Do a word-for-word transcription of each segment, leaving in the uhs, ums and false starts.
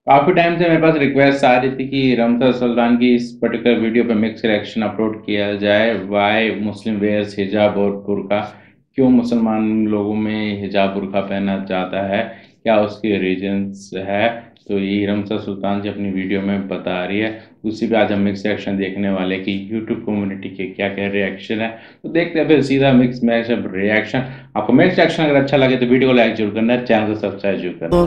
काफ़ी टाइम से मेरे पास रिक्वेस्ट आ रही थी कि रमज़ा सुल्तान की इस पर्टिकुलर वीडियो पे मिक्स रिएक्शन अपलोड किया जाए। व्हाई मुस्लिम वेयर्स हिजाब और बुर्का? क्यों मुसलमान लोगों में हिजाब बुर्का पहनना चाहता है? क्या उसके रीजंस है? तो यही रमज़ा सुल्तान जी अपनी वीडियो में बता रही है। उसी पे आज हम मिक्स रिएक्शन देखने वाले कि यूट्यूब कम्युनिटी के क्या क्या रिएक्शन है। तो देखते हैं फिर सीधा मिक्स मैच रिएक्शन। आपको मिक्स रिएक्शन अगर अच्छा लगे तो वीडियो को लाइक जरूर करना है, चैनल को सब्सक्राइब जरूर करना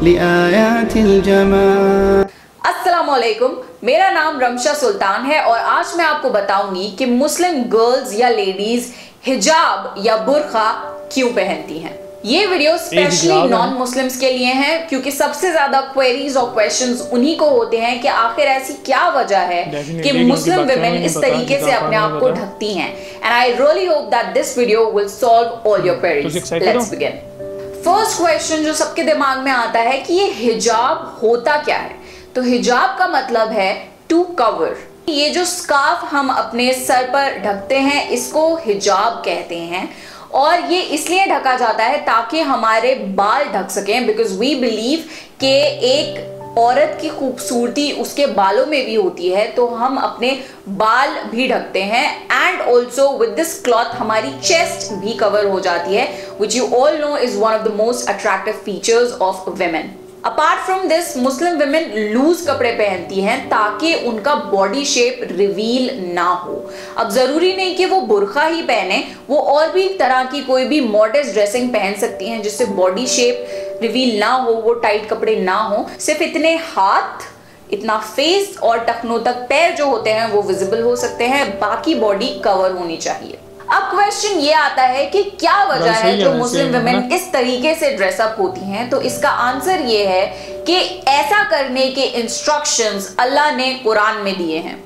है। अस्सलामुअलैकुम, मेरा नाम रमशा सुल्तान है और आज मैं आपको बताऊंगी कि मुस्लिम गर्ल्स या लेडीज हिजाब या बुर्का क्यों पहनती हैं। ये वीडियो स्पेशली नॉन मुस्लिम्स के लिए है क्योंकि सबसे ज्यादा क्वेरीज और क्वेश्चंस उन्हीं को होते हैं कि आखिर ऐसी क्या वजह है कि मुस्लिम वुमेन इस तरीके से अपने आप को ढकती हैं। And I really hope that this video will solve all your queries. Let's begin. First question जो सबके दिमाग में आता है कि ये हिजाब होता क्या है। तो हिजाब का मतलब है टू कवर। ये जो स्कार्फ हम अपने सर पर ढकते हैं इसको हिजाब कहते हैं और ये इसलिए ढका जाता है ताकि हमारे बाल ढक सकें, बिकॉज वी बिलीव कि एक औरत की खूबसूरती उसके बालों में भी होती है, तो हम अपने बाल भी ढकते हैं। And also with this cloth हमारी चेस्ट भी कवर हो जाती है, which you all know is one of the most attractive features of women. Apart from this Muslim women loose कपड़े पहनती हैं ताकि उनका बॉडी शेप रिवील ना हो। अब जरूरी नहीं कि वो बुर्का ही पहने, वो और भी तरह की कोई भी मॉडर्न ड्रेसिंग पहन सकती हैं जिससे बॉडी शेप रिवील ना हो, वो टाइट कपड़े ना हो। सिर्फ इतने हाथ, इतना फेस और टखनों तक पैर जो होते हैं वो विजिबल हो सकते हैं, बाकी बॉडी कवर होनी चाहिए। अब क्वेश्चन ये आता है कि क्या वजह है जो मुस्लिम वुमेन इस तरीके से ड्रेसअप होती हैं। तो इसका आंसर ये है कि ऐसा करने के इंस्ट्रक्शंस अल्लाह ने कुरान में दिए हैं।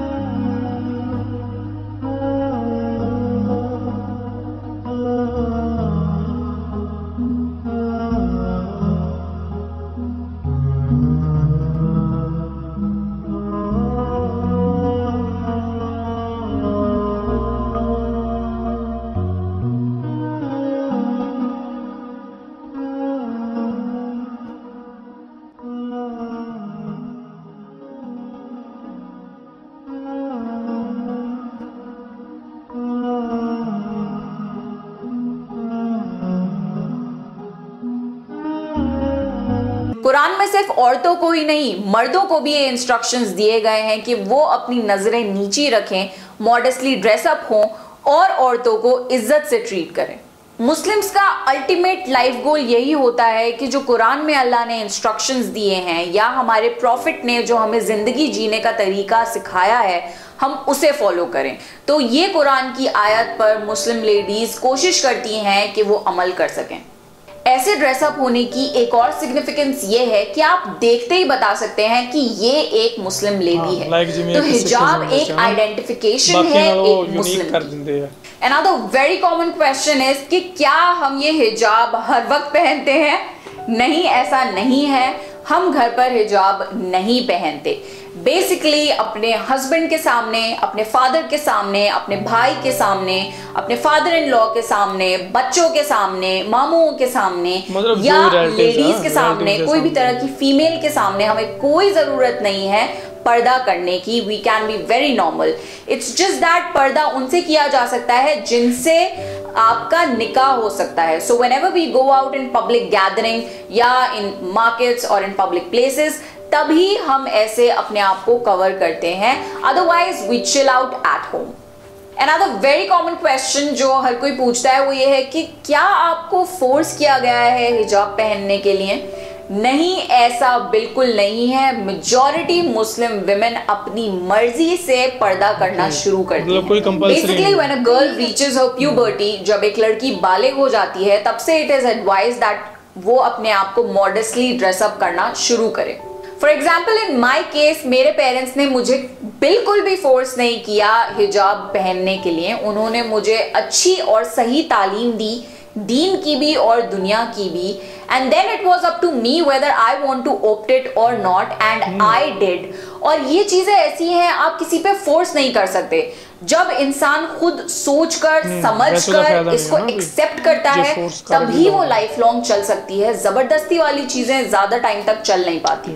कुरान में सिर्फ औरतों को ही नहीं मर्दों को भी ये इंस्ट्रक्शंस दिए गए हैं कि वो अपनी नजरें नीची रखें, मॉडेस्टली ड्रेसअप हों और औरतों को इज्जत से ट्रीट करें। मुस्लिम्स का अल्टीमेट लाइफ गोल यही होता है कि जो कुरान में अल्लाह ने इंस्ट्रक्शंस दिए हैं या हमारे प्रॉफिट ने जो हमें जिंदगी जीने का तरीका सिखाया है हम उसे फॉलो करें। तो ये कुरान की आयत पर मुस्लिम लेडीज कोशिश करती हैं कि वो अमल कर सकें। ऐसे ड्रेसअप होने की एक और सिग्निफिकेंस ये है कि आप देखते ही बता सकते हैं कि ये एक मुस्लिम लेडी है। तो हिजाब एक आइडेंटिफिकेशन है एक मुस्लिम की। Another very common question is कि क्या हम ये हिजाब हर वक्त पहनते हैं? नहीं, ऐसा नहीं है। हम घर पर हिजाब नहीं पहनते। बेसिकली अपने हस्बैंड के सामने, अपने फादर के सामने, अपने भाई के सामने, अपने फादर इन लॉ के सामने, बच्चों के सामने, मामुओं के सामने या लेडीज के सामने, कोई भी तरह की फीमेल के सामने हमें कोई जरूरत नहीं है पर्दा करने की। We can be very normal. It's just that पर्दा उनसे किया जा सकता है जिनसे आपका निकाह हो सकता है। So whenever we go out in public gathering या इन मार्केट्स और इन पब्लिक प्लेसेस तभी हम ऐसे अपने आप को कवर करते हैं, otherwise we chill out at home. Another very common question जो हर कोई पूछता है वो ये है कि क्या आपको फोर्स किया गया है हिजाब पहनने के लिए? नहीं, ऐसा बिल्कुल नहीं है। मेजॉरिटी मुस्लिम विमेन अपनी मर्जी से पर्दा करना शुरू करती है। Basically when a girl reaches her puberty, जब एक लड़की बालिग हो जाती है तब से इट इज एडवाइज दैट वो अपने आप को मॉडेस्टली ड्रेसअप करना शुरू करे। For example in my case मेरे पेरेंट्स ने मुझे बिल्कुल भी फोर्स नहीं किया हिजाब पहनने के लिए। उन्होंने मुझे अच्छी और सही तालीम दी, दीन की भी और दुनिया की भी। And then it was up to me whether I want to opt it or not, and I did. और ये चीजें ऐसी हैं आप किसी पे फोर्स नहीं कर सकते। जब इंसान खुद सोचकर समझकर इसको एक्सेप्ट करता है तभी वो लाइफ लॉन्ग चल सकती है। जबरदस्ती वाली चीजें ज्यादा टाइम तक चल नहीं पाती।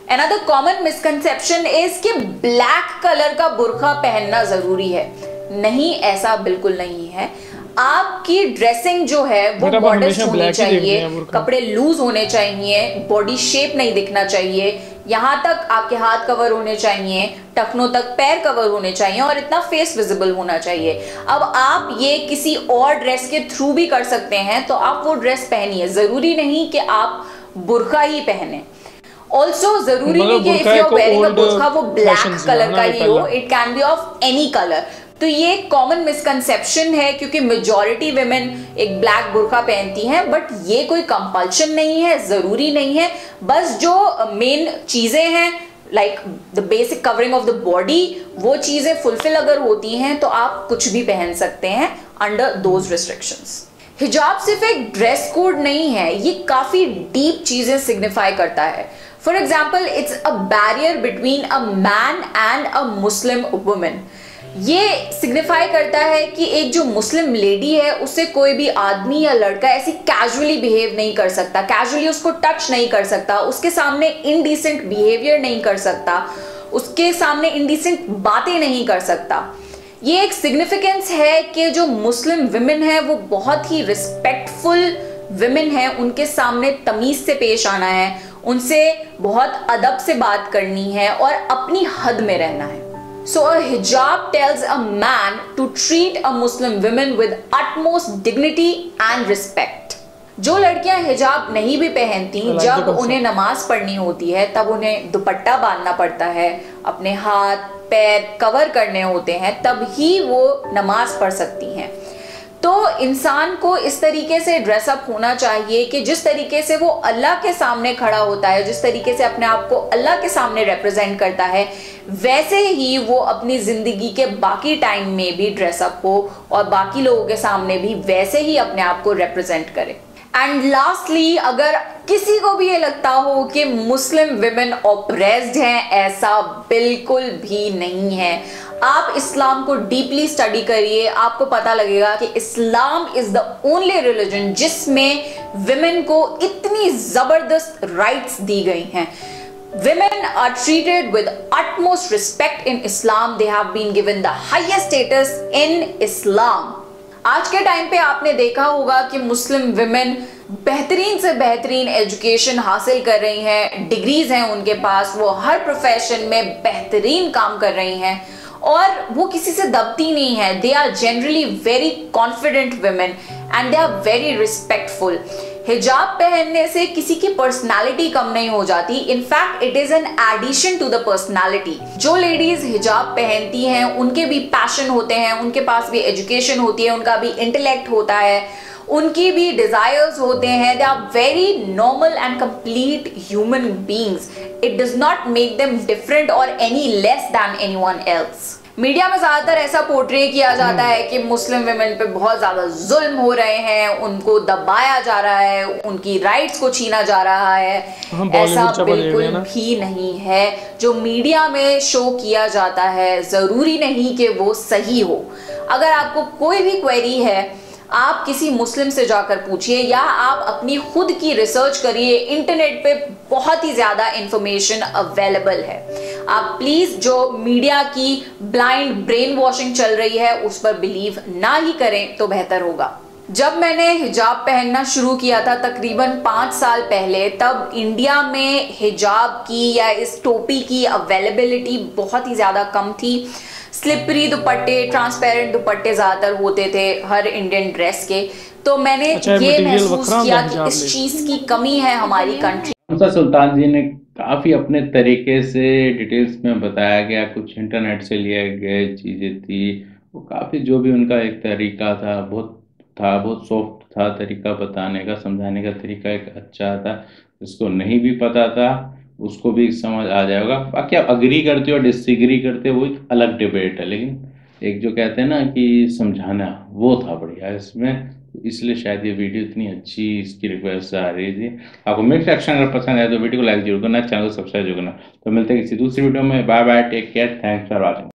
Another common misconception is कि ब्लैक कलर का बुर्का पहनना जरूरी है। नहीं, ऐसा बिल्कुल नहीं है। आपकी ड्रेसिंग जो है वो मॉडेस्ट होनी चाहिए, कपड़े लूज होने चाहिए, बॉडी शेप नहीं दिखना चाहिए, यहाँ तक आपके हाथ कवर होने चाहिए, टखनों तक पैर कवर होने चाहिए और इतना फेस विजिबल होना चाहिए। अब आप ये किसी और ड्रेस के थ्रू भी कर सकते हैं, तो आप वो ड्रेस पहनिए, जरूरी नहीं कि आप बुर्का ही पहने। ऑल्सो जरूरी नहीं कि if you are wearing a burqa वो ब्लैक कलर का ही हो, it can be of any colour. तो ये कॉमन मिसकंसेप्शन है, क्योंकि मेजॉरिटी विमेन एक ब्लैक बुर्का पहनती हैं, बट ये कोई कंपल्शन नहीं है, जरूरी नहीं है। बस जो मेन चीजें हैं like the basic covering of the body, वो चीजें फुलफिल अगर होती हैं तो आप कुछ भी पहन सकते हैं अंडर दोज रिस्ट्रिक्शंस। हिजाब सिर्फ एक ड्रेस कोड नहीं है, ये काफी डीप चीजें सिग्निफाई करता है। For example, it's a barrier between a man and a Muslim women. ये सिग्निफाई करता है कि एक जो मुस्लिम लेडी है उससे कोई भी आदमी या लड़का ऐसी कैजुअली बिहेव नहीं कर सकता, कैजुअली उसको टच नहीं कर सकता, उसके सामने इनडिसेंट बिहेवियर नहीं कर सकता, उसके सामने इनडिसेंट बातें नहीं कर सकता। ये एक सिग्निफिकेंस है कि जो मुस्लिम विमेन है वो बहुत ही रिस्पेक्टफुल विमेन है, उनके सामने तमीज से पेश आना है, उनसे बहुत अदब से बात करनी है और अपनी हद में रहना है। So a hijab tells a man to treat a Muslim woman with utmost dignity and respect. जो लड़कियां हिजाब नहीं भी पहनती, जब उन्हें नमाज पढ़नी होती है तब उन्हें दुपट्टा बांधना पड़ता है, अपने हाथ पैर कवर करने होते हैं, तब ही वो नमाज पढ़ सकती हैं। तो इंसान को इस तरीके से ड्रेसअप होना चाहिए कि जिस तरीके से वो अल्लाह के सामने खड़ा होता है, जिस तरीके से अपने आप को अल्लाह के सामने रिप्रेजेंट करता है, वैसे ही वो अपनी जिंदगी के बाकी टाइम में भी ड्रेसअप हो और बाकी लोगों के सामने भी वैसे ही अपने आप को रिप्रेजेंट करे। एंड लास्टली, अगर किसी को भी ये लगता हो कि मुस्लिम विमेन ऑप्रेस्ड हैं, ऐसा बिल्कुल भी नहीं है। आप इस्लाम को डीपली स्टडी करिए, आपको पता लगेगा कि Islam is the only religion जिसमें विमेन को इतनी जबरदस्त राइट्स दी गई हैं। Women are treated with utmost respect in Islam. They have been given the highest status in Islam. आज के टाइम पे आपने देखा होगा कि मुस्लिम विमेन बेहतरीन से बेहतरीन एजुकेशन हासिल कर रही हैं, डिग्रीज हैं उनके पास, वो हर प्रोफेशन में बेहतरीन काम कर रही हैं और वो किसी से दबती नहीं है। They are generally very confident women and they are very respectful. हिजाब पहनने से किसी की पर्सनालिटी कम नहीं हो जाती, in fact it is an addition to the personality. जो लेडीज हिजाब पहनती हैं उनके भी पैशन होते हैं, उनके पास भी एजुकेशन होती है, उनका भी इंटेलेक्ट होता है, उनकी भी डिजायर्स होते हैं। They are very normal and complete human beings. It does not make them different or any less than anyone else. Media में ज्यादातर ऐसा पोर्ट्रे किया जाता है कि मुस्लिम विमेन पे बहुत ज्यादा जुल्म हो रहे हैं, उनको दबाया जा रहा है, उनकी राइट्स को छीना जा रहा है। ऐसा बिल्कुल भी नहीं है। जो मीडिया में शो किया जाता है जरूरी नहीं कि वो सही हो। अगर आपको कोई भी क्वेरी है, आप किसी मुस्लिम से जाकर पूछिए या आप अपनी खुद की रिसर्च करिए। इंटरनेट पे बहुत ही ज्यादा इंफॉर्मेशन अवेलेबल है। आप प्लीज जो मीडिया की ब्लाइंड ब्रेन वॉशिंग चल रही है उस पर बिलीव ना ही करें तो बेहतर होगा। जब मैंने हिजाब पहनना शुरू किया था तकरीबन पाँच साल पहले, तब इंडिया में हिजाब की या इस टोपी की अवेलेबिलिटी बहुत ही ज़्यादा कम थी। स्लिपरी दुपट्टे, ट्रांसपेरेंट दुपट्टे ज़्यादातर होते थे हर इंडियन ड्रेस के। तो मैंने अच्छा, ये महसूस किया कि इस चीज़ की कमी है हमारी कंट्री। रमज़ा सुल्तान जी ने काफ़ी अपने तरीके से डिटेल्स में बताया गया, कुछ इंटरनेट से लिए गए चीज़ें थी, वो काफ़ी जो भी उनका एक तरीका था बहुत था बहुत सॉफ्ट था, तरीका बताने का, समझाने का तरीका एक अच्छा था। जिसको नहीं भी पता था उसको भी समझ आ जाएगा। बाकी आप अग्री करते हो डिसएग्री करते हो वो एक अलग डिबेट है, लेकिन एक जो कहते हैं ना कि समझाना वो था बढ़िया इसमें, इसलिए शायद ये वीडियो इतनी अच्छी इसकी रिक्वेस्ट आ रही थी। आपको मेरे सेक्शन अगर पसंद आए तो वीडियो को लाइक जरूर करना, चैनल को सब्सक्राइब जरूर करना। तो मिलते हैं किसी दूसरी वीडियो में। Bye bye, take care, thanks for watching.